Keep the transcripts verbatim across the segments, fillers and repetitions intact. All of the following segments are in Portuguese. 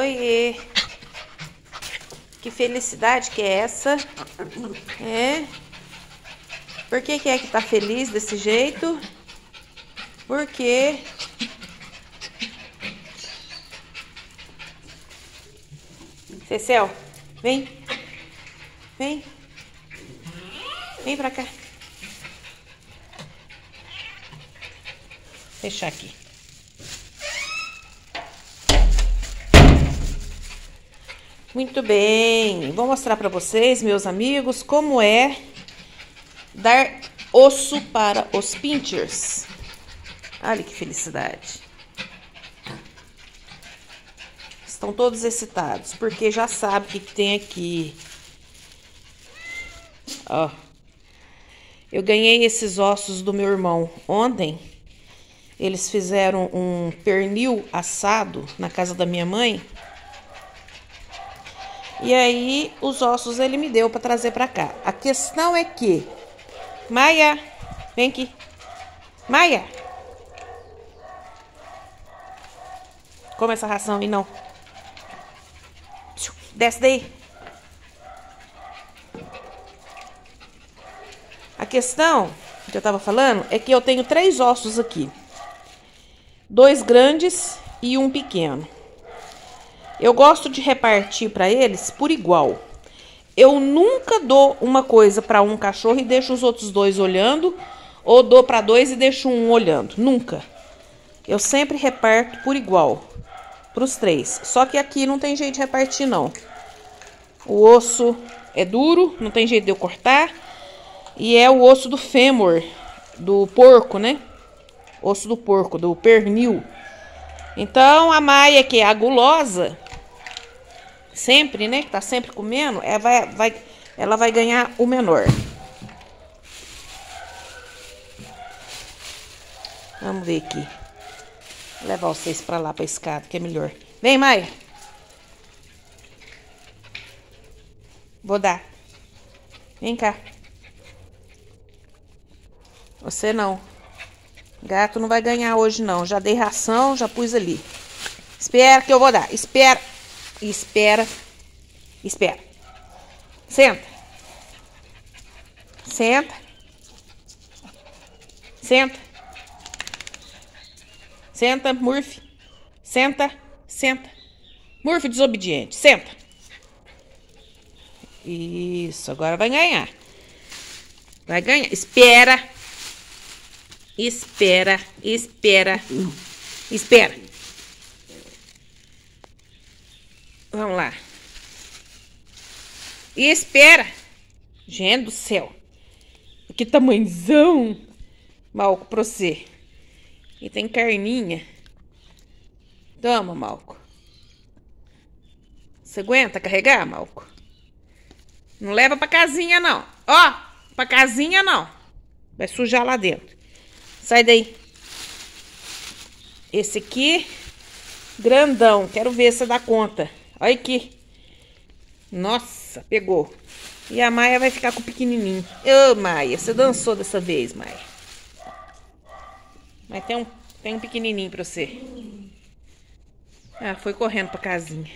Oi, que felicidade que é essa? É? Por que que é que tá feliz desse jeito? Por quê? Cecel, vem. Vem. Vem pra cá. Fechar aqui. Muito bem. Vou mostrar pra vocês, meus amigos, como é dar osso para os pinchers. Olha que felicidade. Estão todos excitados, porque já sabe o que, que tem aqui. Ó. Eu ganhei esses ossos do meu irmão ontem. Eles fizeram um pernil assado na casa da minha mãe. E aí, os ossos ele me deu para trazer para cá. A questão é que... Maia, vem aqui. Maia. Come essa ração aí, não. Desce daí. A questão que eu tava falando é que eu tenho três ossos aqui. Dois grandes e um pequeno. Eu gosto de repartir para eles por igual. Eu nunca dou uma coisa para um cachorro e deixo os outros dois olhando, ou dou para dois e deixo um olhando. Nunca. Eu sempre reparto por igual para os três. Só que aqui não tem jeito de repartir, não. O osso é duro, não tem jeito de eu cortar. E é o osso do fêmur, do porco, né? Osso do porco, do pernil. Então, a Maia, que é a gulosa, sempre, né? Que tá sempre comendo, ela vai, vai, ela vai ganhar o menor. Vamos ver aqui. Vou levar vocês pra lá, pra escada, que é melhor. Vem, Maia. Vou dar. Vem cá. Você não. Gato não vai ganhar hoje, não. Já dei ração, já pus ali. Espera que eu vou dar. Espera. Espera. Espera. Senta. Senta. Senta. Senta, Murphy. Senta. Senta. Murphy desobediente. Senta. Isso. Agora vai ganhar. Vai ganhar. Espera. Espera, espera, espera. Vamos lá. Espera. Gente do céu. Que tamanhozão. Malco, pra você. E tem carninha. Toma, Malco. Você aguenta carregar, Malco? Não leva pra casinha, não. Ó, pra casinha, não. Vai sujar lá dentro. Sai daí. Esse aqui, grandão. Quero ver se dá conta. Olha aqui. Nossa, pegou. E a Maia vai ficar com o pequenininho. Ô, Maia, você dançou dessa vez, Maia. Mas tem um, tem um pequenininho pra você. Ah, foi correndo pra casinha.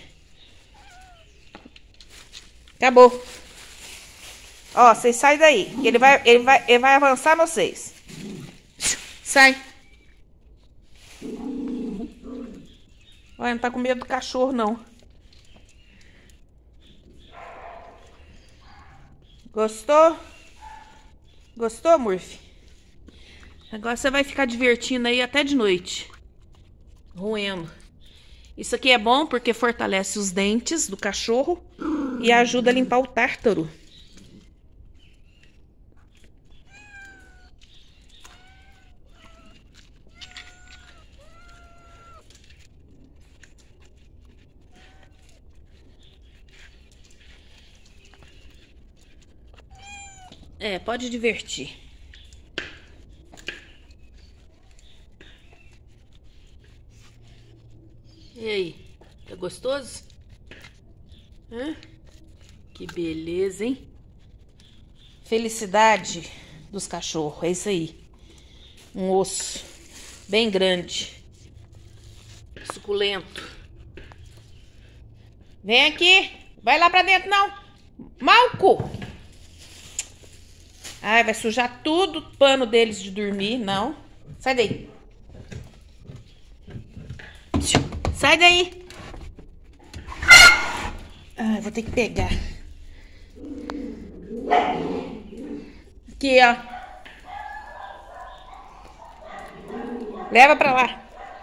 Acabou. Ó, vocês saem daí. Ele vai, ele vai, ele vai avançar vocês. Sai. Olha, não tá com medo do cachorro, não. Gostou? Gostou, Murphy? Agora você vai ficar divertindo aí até de noite. Roendo. Isso aqui é bom porque fortalece os dentes do cachorro e ajuda a limpar o tártaro. É, pode divertir. E aí, tá gostoso? Hã? Que beleza, hein? Felicidade dos cachorros, é isso aí. Um osso bem grande, suculento. Vem aqui. Vai lá pra dentro, não. Malco. Ai, vai sujar tudo o pano deles de dormir. Não. Sai daí. Sai daí. Ai, vou ter que pegar. Aqui, ó. Leva pra lá.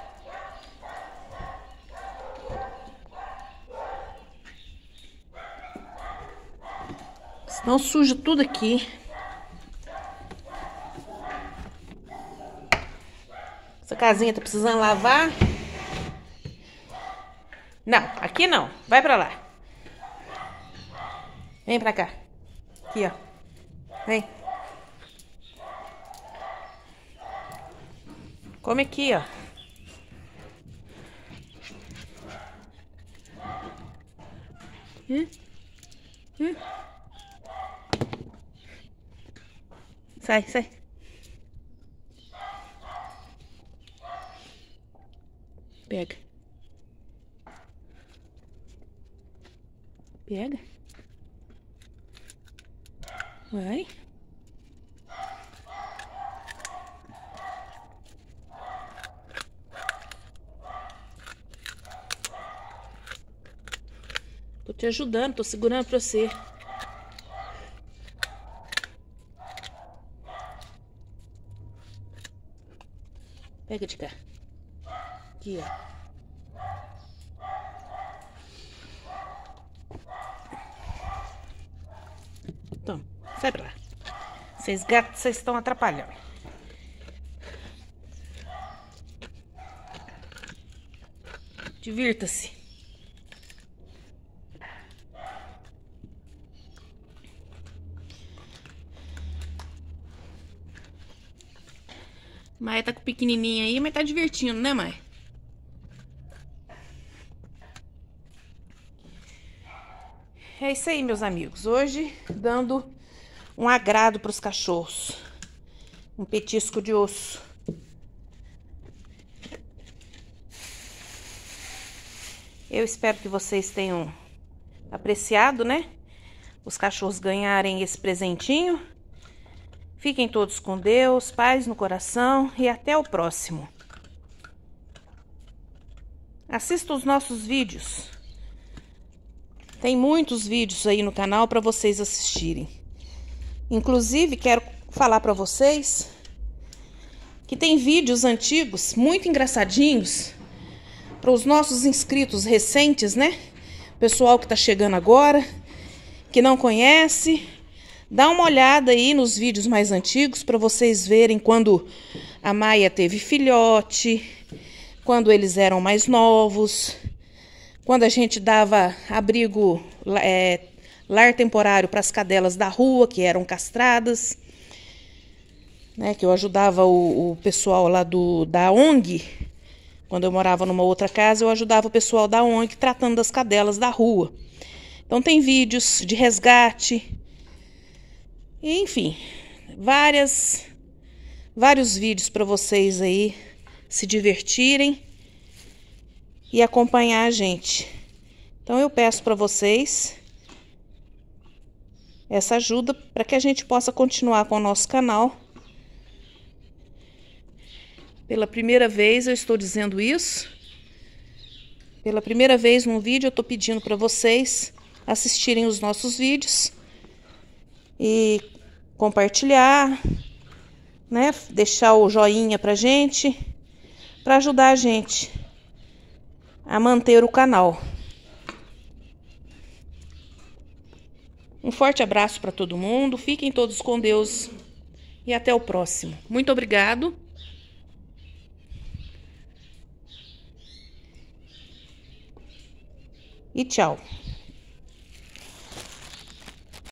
Senão suja tudo aqui. Essa casinha tá precisando lavar. Não, aqui não. Vai pra lá. Vem pra cá. Aqui, ó. Vem. Come aqui, ó. Hum? Hum? Sai, sai. Pega. Pega. Vai. Tô te ajudando, tô segurando pra você. Pega de cá. Aqui, ó. Toma, sai pra lá. Vocês gatos, vocês estão atrapalhando. Divirta-se. Maia tá com o pequenininho aí, mas tá divertindo, né, Maia? É isso aí, meus amigos. Hoje, dando um agrado para os cachorros. Um petisco de osso. Eu espero que vocês tenham apreciado, né? Os cachorros ganharem esse presentinho. Fiquem todos com Deus, paz no coração e até o próximo. Assista os nossos vídeos. Tem muitos vídeos aí no canal para vocês assistirem. Inclusive, quero falar para vocês que tem vídeos antigos, muito engraçadinhos, para os nossos inscritos recentes, né? Pessoal que tá chegando agora, que não conhece, dá uma olhada aí nos vídeos mais antigos para vocês verem quando a Maia teve filhote, quando eles eram mais novos, quando a gente dava abrigo, é, lar temporário para as cadelas da rua, que eram castradas, né, que eu ajudava o, o pessoal lá do, da O N G, quando eu morava numa outra casa, eu ajudava o pessoal da O N G tratando das cadelas da rua. Então tem vídeos de resgate, e, enfim, várias, vários vídeos para vocês aí se divertirem e acompanhar a gente. Então eu peço para vocês essa ajuda para que a gente possa continuar com o nosso canal. Pela primeira vez eu estou dizendo isso. Pela primeira vez num vídeo eu estou pedindo para vocês assistirem os nossos vídeos e compartilhar, né? Deixar o joinha pra gente, para ajudar a gente a manter o canal. Um forte abraço para todo mundo, fiquem todos com Deus e até o próximo. Muito obrigado. E tchau.